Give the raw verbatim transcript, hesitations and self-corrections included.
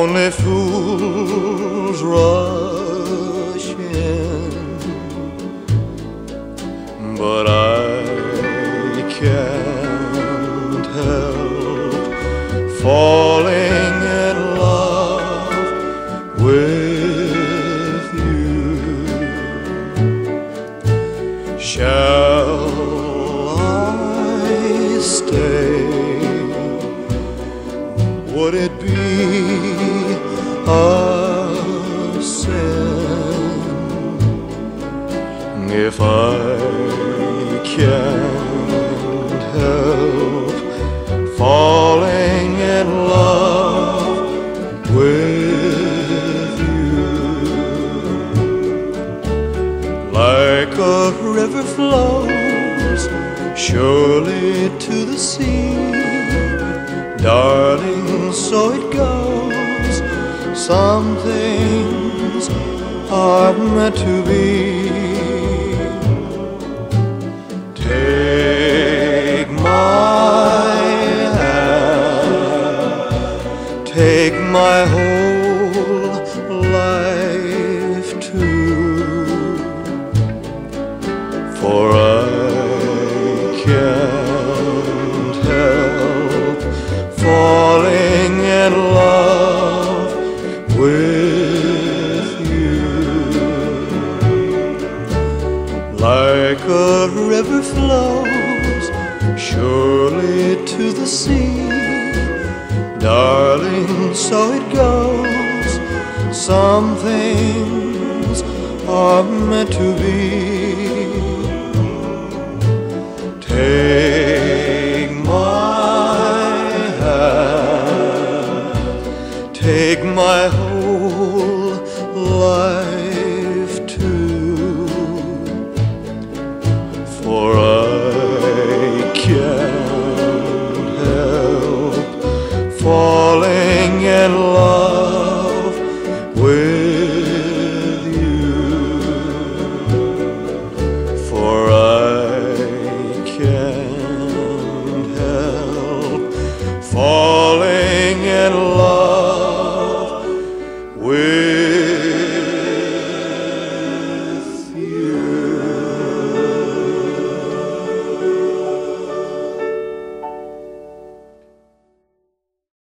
Only fools rush in, but I can't help falling in love with you. Shall I stay? Would it be a sin if I can't help falling in love with you? Like a river flows surely to the sea, darling, so it goes. Some things are meant to be. Take my hand, take my whole life too, for I can't help falling in love with you. Like a river flows surely to the sea, darling, so it goes. Some things are meant to be. Take my hand, take my whole life too, for I can't help falling in love